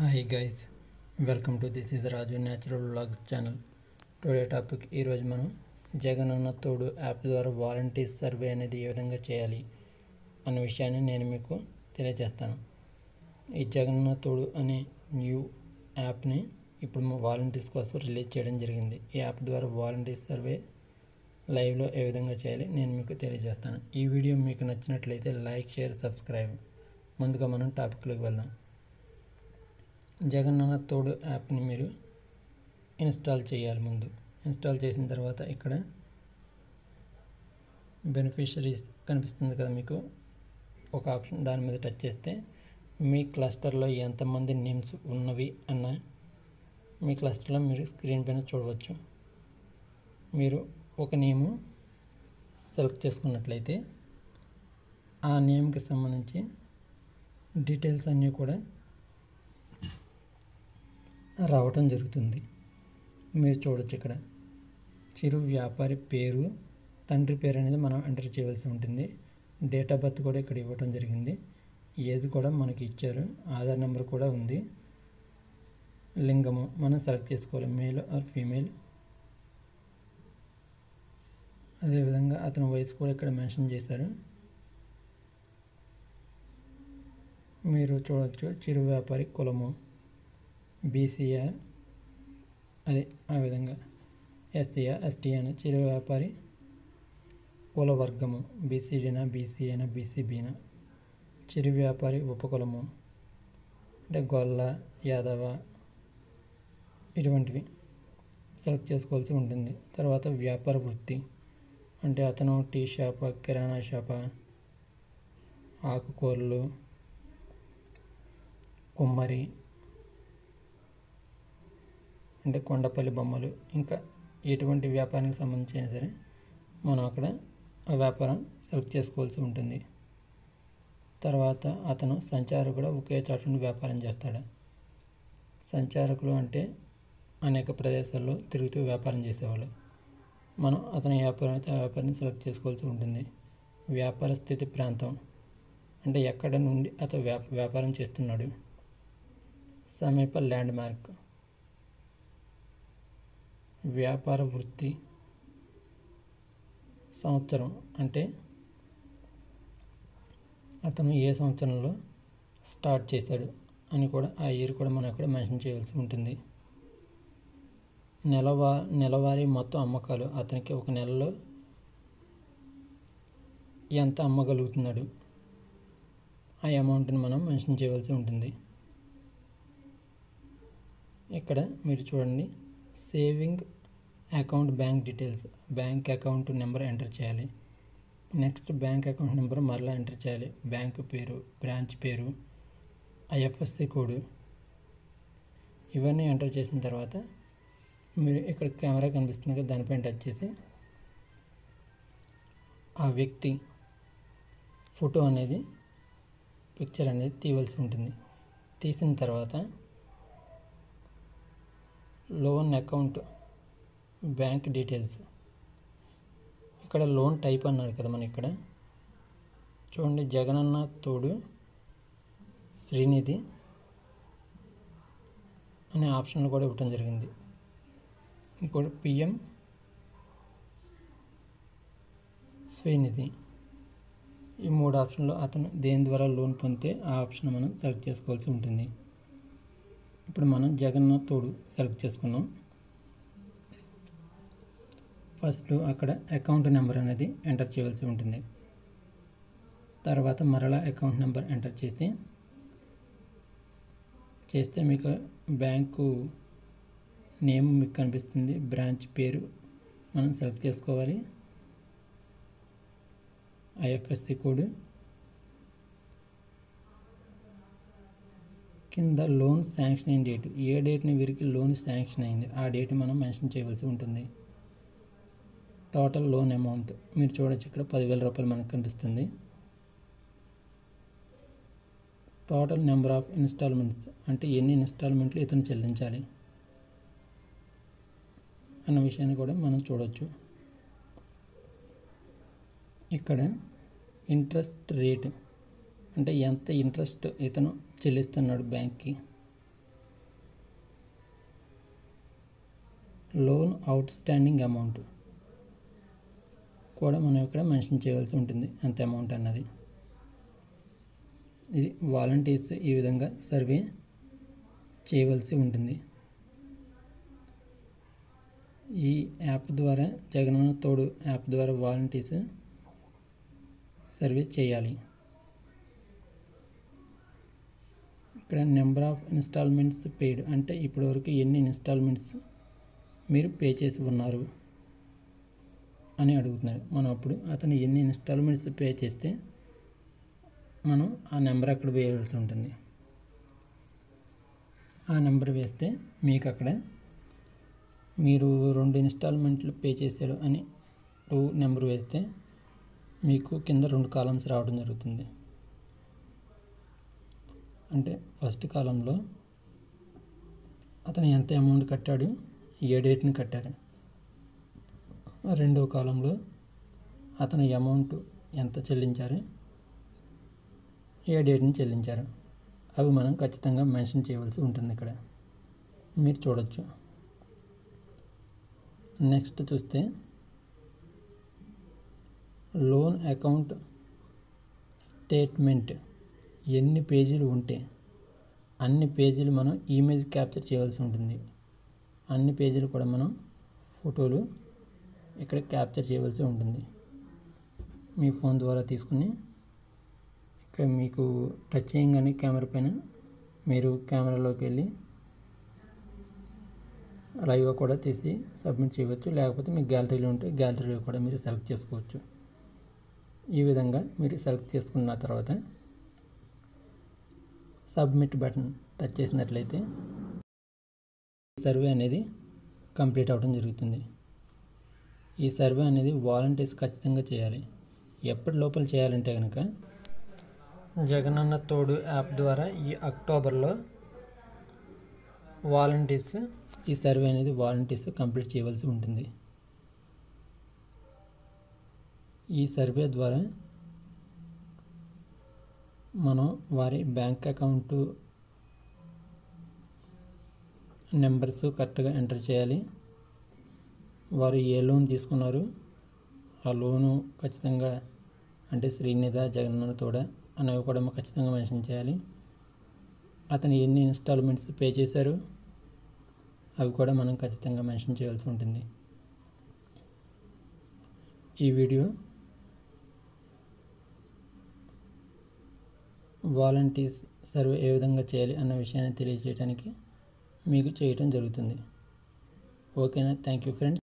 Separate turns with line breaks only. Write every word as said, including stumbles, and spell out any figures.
Hi guys, welcome to this is Raju natural vlogs channel. Today topic, ఈరోజు మనం జగనన్న తోడు app ద్వారా వాలంటీర్స్ సర్వే అనేది ఏ విధంగా చేయాలి అన్న విషయాన్ని నేను మీకు తెలియజేస్తాను. ఈ జగనన్న తోడు అనే న్యూ యాప్ని ఇప్పుడు వాలంటీర్స్ కోసం రిలీజ్ చేయడం జరిగింది. ఈ యాప్ ద్వారా వాలంటీర్స్ సర్వే లైవ్లో ఏ విధంగా చేయాలి నేను మీకు తెలియజేస్తాను. ఈ వీడియో మీకు నచ్చినట్లయితే లైక్, షేర్, సబ్స్క్రైబ్. ముందుగా మనం టాపిక్లోకి వెళ్దాం. జగనన్న తోడు యాప్ని మీరు ఇన్స్టాల్ చేయాలి. ముందు ఇన్స్టాల్ చేసిన తర్వాత ఇక్కడ బెనిఫిషరీస్ కనిపిస్తుంది కదా, మీకు ఒక ఆప్షన్, దాని మీద టచ్ చేస్తే మీ క్లస్టర్లో ఎంతమంది నేమ్స్ ఉన్నవి అన్న మీ క్లస్టర్లో మీరు స్క్రీన్ పైన చూడవచ్చు. మీరు ఒక నేము సెలెక్ట్ చేసుకున్నట్లయితే ఆ నేమ్కి సంబంధించి డీటెయిల్స్ అన్నీ కూడా రావటం జరుగుతుంది. మీరు చూడొచ్చు ఇక్కడ చిరు వ్యాపారి పేరు, తండ్రి పేరు అనేది మనం ఎంటర్ చేయవలసి ఉంటుంది. డేట్ ఆఫ్ బర్త్ కూడా ఇక్కడ ఇవ్వటం జరిగింది. ఏజ్ కూడా మనకి ఇచ్చారు. ఆధార్ నెంబర్ కూడా ఉంది. లింగము మనం సెలెక్ట్ చేసుకోవాలి, మేల్ ఆర్ ఫీమేల్. అదేవిధంగా అతని వయసు కూడా ఇక్కడ మెన్షన్ చేశారు. మీరు చూడవచ్చు చిరు వ్యాపారి కులము బీసీఆ, అదే ఆ విధంగా ఎస్సీఆ, ఎస్టీ అని చిరు వ్యాపారి కుల వర్గము బీసీడీనా, బీసీఏనా, బీసీబీనా. చిరు వ్యాపారి ఉపకులము అంటే గొల్ల, యాదవ ఇటువంటివి సెలెక్ట్ చేసుకోవాల్సి ఉంటుంది. తర్వాత వ్యాపార వృత్తి అంటే అతను టీ షాపా, కిరాణా షాపా, ఆకుకూరలు, కుమ్మరి అంటే కొండపల్లి బొమ్మలు, ఇంకా ఎటువంటి వ్యాపారానికి సంబంధించి అయినా సరే మనం అక్కడ ఆ వ్యాపారం సెలెక్ట్ చేసుకోవాల్సి ఉంటుంది. తర్వాత అతను సంచారకుడు, ఒకే చోట నుండి వ్యాపారం చేస్తాడు. సంచారకులు అంటే అనేక ప్రదేశాల్లో తిరుగుతూ వ్యాపారం చేసేవాళ్ళు. మనం అతని వ్యాపారం అయితే ఆ వ్యాపారాన్ని సెలెక్ట్ చేసుకోవాల్సి ఉంటుంది. వ్యాపార స్థితి ప్రాంతం అంటే ఎక్కడ నుండి అతను వ్యా వ్యాపారం చేస్తున్నాడు. సమీప ల్యాండ్ మార్క్, వ్యాపార వృత్తి సంవత్సరం అంటే అతను ఏ సంవత్సరంలో స్టార్ట్ చేశాడు అని కూడా ఆ ఇయర్ కూడా మనం అక్కడ మెన్షన్ చేయవలసి ఉంటుంది. నెలవా నెలవారీ మొత్తం అమ్మకాలు, అతనికి ఒక నెలలో ఎంత అమ్మగలుగుతున్నాడు ఆ అమౌంట్ని మనం మెన్షన్ చేయవలసి ఉంటుంది. ఇక్కడ మీరు చూడండి, saving account bank details, bank account number enter చేయాలి. నెక్స్ట్ బ్యాంక్ అకౌంట్ నెంబర్ మరలా ఎంటర్ చేయాలి. బ్యాంకు పేరు, బ్రాంచ్ పేరు, ఐఎఫ్ఎస్సి కోడ్ ఇవన్నీ ఎంటర్ చేసిన తర్వాత మీరు ఇక్కడ కెమెరా కనిపిస్తుంది కదా, దానిపైన టచ్ చేసి ఆ వ్యక్తి ఫోటో అనేది పిక్చర్ అనేది తీయవలసి ఉంటుంది. తీసిన తర్వాత లోన్ అకౌంట్ బ్యాంక్ డీటెయిల్స్, ఇక్కడ లోన్ టైప్ అన్నాడు కదా, మనం ఇక్కడ చూడండి జగనన్న తోడు శ్రీనిధి అనే ఆప్షన్లు కూడా ఇవ్వటం జరిగింది. ఇంకోటి పిఎం శ్రీనిధి. ఈ మూడు ఆప్షన్లో అతను దేని ద్వారా లోన్ పొందితే ఆ ఆప్షన్ మనం సెలెక్ట్ చేసుకోవాల్సి ఉంటుంది. ఇప్పుడు మనం జగనన్న తోడు సెలెక్ట్ చేసుకున్నాం. ఫస్ట్ అక్కడ అకౌంట్ నెంబర్ అనేది ఎంటర్ చేయవలసి ఉంటుంది. తర్వాత మరలా అకౌంట్ నెంబర్ ఎంటర్ చేసి చేస్తే మీకు బ్యాంకు నేమ్ మీకు కనిపిస్తుంది. బ్రాంచ్ పేరు మనం సెలెక్ట్ చేసుకోవాలి. ఐఎఫ్ఎస్సి కోడ్, కింద లోన్ శాంక్షన్ డేట్, ఏ డేట్ని వీరికి లోన్ శాంక్షన్ అయింది ఆ డేట్ మనం మెన్షన్ చేయవలసి ఉంటుంది. టోటల్ లోన్ అమౌంట్ మీరు చూడొచ్చు, ఇక్కడ పదివేల రూపాయలు మనకు కనిపిస్తుంది. టోటల్ నెంబర్ ఆఫ్ ఇన్స్టాల్మెంట్స్ అంటే ఎన్ని ఇన్స్టాల్మెంట్లు ఇతను చెల్లించాలి అన్న విషయాన్ని కూడా మనం చూడవచ్చు. ఇక్కడ ఇంట్రెస్ట్ రేట్ అంటే ఎంత ఇంట్రెస్ట్ ఇతను చెల్లిస్తున్నాడు బ్యాంక్కి లోన్ అవుట్ స్టాండింగ్ అమౌంట్ కూడా మనం ఇక్కడ మెన్షన్ చేయవలసి ఉంటుంది, ఎంత అమౌంట్ అన్నది. ఇది వాలంటీర్స్ ఈ విధంగా సర్వే చేయవలసి ఉంటుంది. ఈ యాప్ ద్వారా, జగనన్న తోడు యాప్ ద్వారా వాలంటీర్స్ సర్వే చేయాలి. ఇక్కడ నెంబర్ ఆఫ్ ఇన్స్టాల్మెంట్స్ పెయిడ్ అంటే ఇప్పటివరకు ఎన్ని ఇన్స్టాల్మెంట్స్ మీరు పే చేసి ఉన్నారు అని అడుగుతున్నారు. మనం అప్పుడు అతను ఎన్ని ఇన్స్టాల్మెంట్స్ పే చేస్తే మనం ఆ నెంబర్ అక్కడ వేయవలసి ఉంటుంది. ఆ నెంబర్ వేస్తే మీకు అక్కడ మీరు రెండు ఇన్స్టాల్మెంట్లు పే చేశారు అని టూ నెంబర్ వేస్తే మీకు కింద రెండు కాలమ్స్ రావడం జరుగుతుంది. అంటే ఫస్ట్ కాలంలో అతను ఎంత అమౌంట్ కట్టాడు, ఏ డేట్ని కట్టారు. రెండో కాలంలో అతను అమౌంట్ ఎంత చెల్లించారు, ఏ డేట్ని చెల్లించారు. అవి మనం ఖచ్చితంగా మెన్షన్ చేయవలసి ఉంటుంది. ఇక్కడ మీరు చూడొచ్చు. నెక్స్ట్ చూస్తే లోన్ అకౌంట్ స్టేట్మెంట్ ఎన్ని పేజీలు ఉంటే అన్ని పేజీలు మనం ఇమేజ్ క్యాప్చర్ చేయవలసి ఉంటుంది. అన్ని పేజీలు కూడా మనం ఫోటోలు ఇక్కడ క్యాప్చర్ చేయవలసి ఉంటుంది. మీ ఫోన్ ద్వారా తీసుకుని ఇక్కడ మీకు టచ్ చేయగానే కెమెరా పైన మీరు కెమెరాలోకి వెళ్ళి లైవ్గా కూడా తీసి సబ్మిట్ చేయవచ్చు. లేకపోతే మీకు గ్యాలరీలో ఉంటే గ్యాలరీలో కూడా మీరు సెలెక్ట్ చేసుకోవచ్చు. ఈ విధంగా మీరు సెలెక్ట్ చేసుకున్న తర్వాత సబ్మిట్ బటన్ టచ్ చేసినట్లయితే సర్వే అనేది కంప్లీట్ అవ్వడం జరుగుతుంది. ఈ సర్వే అనేది వాలంటీర్స్ ఖచ్చితంగా చేయాలి. ఎప్పటి లోపల చేయాలంటే కనుక జగనన్న తోడు యాప్ ద్వారా ఈ అక్టోబర్లో వాలంటీర్స్ ఈ సర్వే అనేది వాలంటీర్స్ కంప్లీట్ చేయవలసి ఉంటుంది. ఈ సర్వే ద్వారా మనం వారి బ్యాంక్ అకౌంట్ నెంబర్స్ కరెక్ట్గా ఎంటర్ చేయాలి. వారు ఏ లోన్ తీసుకున్నారు, ఆ లోను ఖచ్చితంగా అంటే శ్రీనిధ, జగనన్న తోడ అనేవి కూడా ఖచ్చితంగా మెన్షన్ చేయాలి. అతను ఎన్ని ఇన్స్టాల్మెంట్స్ పే చేశారు అవి కూడా మనం ఖచ్చితంగా మెన్షన్ చేయాల్సి ఉంటుంది. ఈ వీడియో వాలంటీర్స్ సర్వే ఏ విధంగా చేయాలి అన్న విషయాన్ని తెలియజేయడానికి మీకు చేయటం జరుగుతుంది. ఓకేనా? Thank you friends.